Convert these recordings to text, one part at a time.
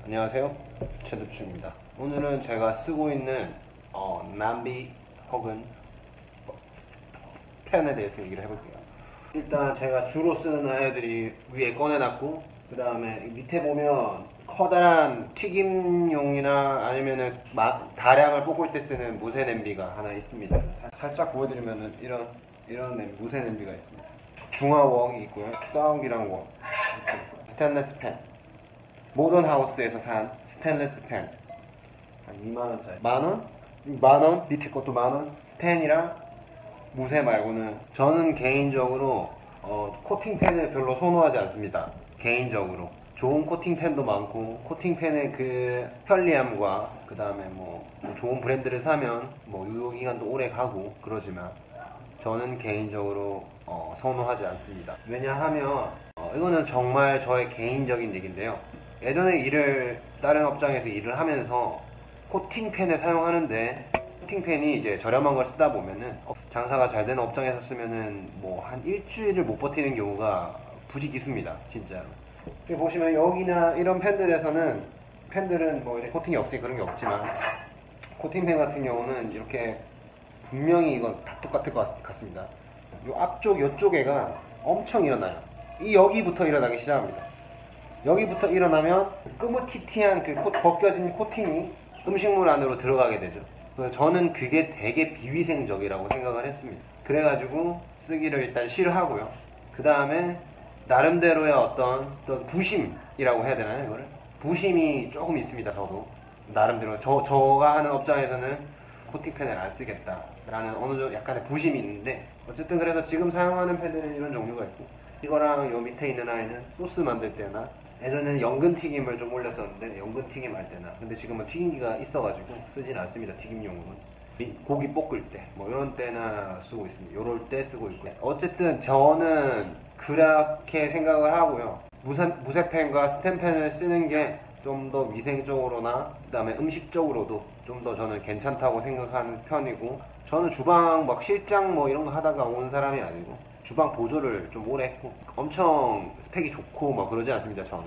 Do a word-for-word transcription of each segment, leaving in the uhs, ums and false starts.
안녕하세요, 최두추입니다. 오늘은 제가 쓰고 있는 어, 남비 혹은 펜에 대해서 얘기를 해볼게요. 일단 제가 주로 쓰는 아이들이 위에 꺼내놨고, 그 다음에 밑에 보면 커다란 튀김용이나 아니면은 마, 다량을 볶을 때 쓰는 무쇠 냄비가 하나 있습니다. 살짝 보여드리면은 이런 이런 냄비, 무쇠 냄비가 있습니다. 중화웍이 있고요, 추가웍이랑 웍, 스테인리스 펜, 모던 하우스에서 산 스테인리스 펜 한 이만 원짜리, 만원? 만원? 밑에 것도 만원? 펜이랑 무쇠 말고는 저는 개인적으로 어, 코팅 펜을 별로 선호하지 않습니다. 개인적으로 좋은 코팅 펜도 많고, 코팅 펜의 그 편리함과 그 다음에 뭐, 뭐 좋은 브랜드를 사면 뭐 유효기간도 오래 가고 그러지만 저는 개인적으로 어, 선호하지 않습니다. 왜냐하면 어, 이거는 정말 저의 개인적인 얘기인데요. 예전에 일을 다른 업장에서 일을 하면서 코팅펜을 사용하는데, 코팅펜이 이제 저렴한 걸 쓰다 보면은 장사가 잘 되는 업장에서 쓰면은 뭐 한 일주일을 못 버티는 경우가 부지기수입니다, 진짜로. 여기 보시면 여기나 이런 펜들에서는, 펜들은 뭐 이렇게 코팅이 없으니 그런 게 없지만, 코팅펜 같은 경우는 이렇게 분명히 이건 다 똑같을 것 같습니다. 이 앞쪽 이쪽에가 엄청 일어나요. 이 여기부터 일어나기 시작합니다. 여기부터 일어나면 끄무티티한 그 코, 벗겨진 코팅이 음식물 안으로 들어가게 되죠. 그래서 저는 그게 되게 비위생적이라고 생각을 했습니다. 그래가지고 쓰기를 일단 싫어하고요. 그 다음에 나름대로의 어떤, 어떤 부심이라고 해야 되나요, 이거를? 부심이 조금 있습니다, 저도. 나름대로 저, 저가 하는 업장에서는 코팅펜을 안 쓰겠다라는 어느 정도 약간의 부심이 있는데, 어쨌든 그래서 지금 사용하는 펜들은 이런 종류가 있고, 이거랑 요 밑에 있는 아이는 소스 만들 때나, 예전에는 연근 튀김을 좀 올렸었는데 연근 튀김 할 때나, 근데 지금은 튀김기가 있어가지고 쓰진 않습니다. 튀김용으로는 고기 볶을 때 뭐 이런 때나 쓰고 있습니다. 요럴 때 쓰고 있고요. 어쨌든 저는 그렇게 생각을 하고요. 무쇠, 무쇠펜과 스텐펜을 쓰는 게 좀 더 위생적으로나 그 다음에 음식적으로도 좀 더 저는 괜찮다고 생각하는 편이고, 저는 주방 막 실장 뭐 이런 거 하다가 온 사람이 아니고 주방 보조를 좀 오래 했고 엄청 스펙이 좋고 막 그러지 않습니다. 저는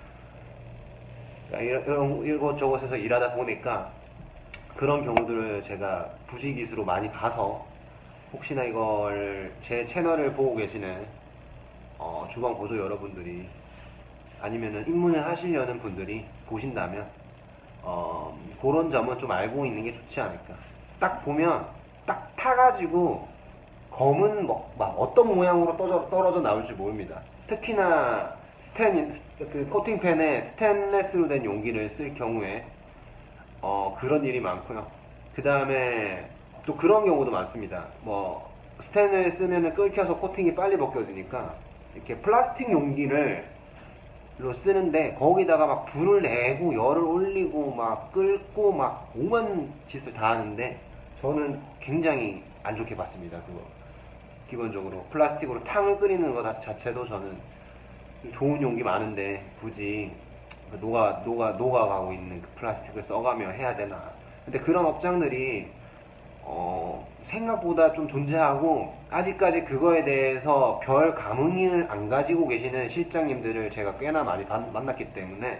이런, 이런 이것저것에서 일하다 보니까 그런 경우들을 제가 부지기수로 많이 봐서, 혹시나 이걸 제 채널을 보고 계시는 어, 주방 보조 여러분들이 아니면은 입문을 하시려는 분들이 보신다면 어, 그런 점은 좀 알고 있는 게 좋지 않을까. 딱 보면 딱 타가지고 검은 뭐, 막 어떤 모양으로 떨어져, 떨어져 나올지 모릅니다. 특히나 스텐, 그 코팅펜에 스테인레스로 된 용기를 쓸 경우에 어, 그런 일이 많고요. 그 다음에 또 그런 경우도 많습니다. 뭐 스텐을 쓰면 끓여서 코팅이 빨리 벗겨지니까 이렇게 플라스틱 용기를 로 쓰는데 거기다가 막 불을 내고 열을 올리고 막 끓고 막 오만 짓을 다 하는데, 저는 굉장히 안 좋게 봤습니다. 그거 기본적으로 플라스틱으로 탕을 끓이는 것 자체도 저는 좋은 용기 많은데 굳이 녹아 녹아 녹아가고 있는 그 플라스틱을 써가며 해야 되나. 근데 그런 업장들이 어, 생각보다 좀 존재하고, 아직까지 그거에 대해서 별 감흥을 안 가지고 계시는 실장님들을 제가 꽤나 많이 만났기 때문에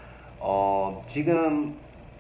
어, 지금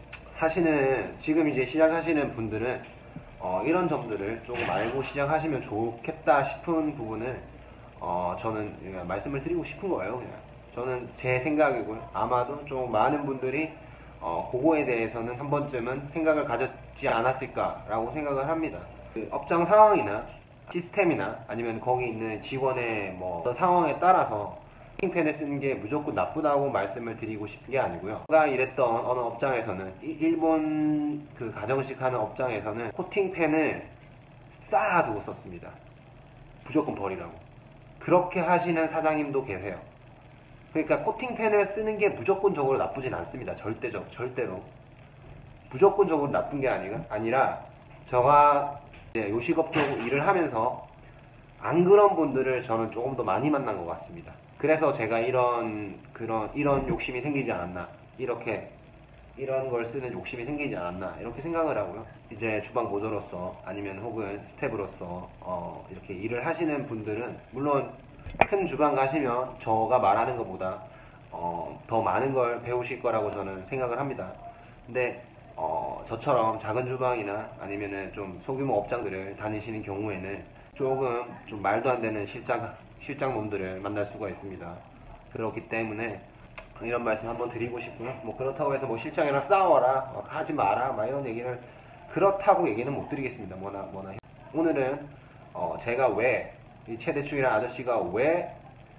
하시는 지금 이제 시작하시는 분들은 어, 이런 점들을 조금 알고 시작하시면 좋겠다 싶은 부분을 어, 저는 말씀을 드리고 싶은 거예요. 그냥 저는 제 생각이고요. 아마도 좀 많은 분들이 어, 그거에 대해서는 한 번쯤은 생각을 가졌지 않았을까라고 생각을 합니다. 그 업장 상황이나 시스템이나 아니면 거기 있는 직원의 뭐 어떤 상황에 따라서 코팅펜을 쓰는 게 무조건 나쁘다고 말씀을 드리고 싶은 게 아니고요. 제가 일했던 어느 업장에서는, 일본 그 가정식 하는 업장에서는 코팅펜을 쌓아두고 썼습니다. 무조건 버리라고. 그렇게 하시는 사장님도 계세요. 그러니까 코팅펜을 쓰는 게 무조건적으로 나쁘진 않습니다. 절대적, 절대로. 무조건적으로 나쁜 게 아니라, 아니라 제가 이제 요식업 쪽 일을 하면서 안 그런 분들을 저는 조금 더 많이 만난 것 같습니다. 그래서 제가 이런, 그런, 이런 욕심이 생기지 않았나. 이렇게, 이런 걸 쓰는 욕심이 생기지 않았나. 이렇게 생각을 하고요. 이제 주방 보조로서 아니면 혹은 스텝으로서 어, 이렇게 일을 하시는 분들은, 물론 큰 주방 가시면 저가 말하는 것보다 어, 더 많은 걸 배우실 거라고 저는 생각을 합니다. 근데 어, 저처럼 작은 주방이나 아니면은 좀 소규모 업장들을 다니시는 경우에는 조금 좀 말도 안 되는 실장, 실장놈들을 만날 수가 있습니다. 그렇기 때문에 이런 말씀 한번 드리고 싶고요. 뭐 그렇다고 해서 뭐 실장이랑 싸워라, 어, 하지 마라, 막 이런 얘기를 그렇다고 얘기는 못 드리겠습니다. 뭐나 뭐나. 오늘은 어, 제가 왜 이 최대충이라는 아저씨가 왜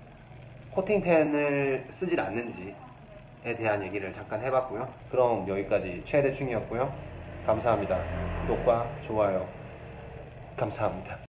코팅펜을 쓰질 않는지에 대한 얘기를 잠깐 해봤고요. 그럼 여기까지 최대충이었고요. 감사합니다. 구독과 좋아요 감사합니다.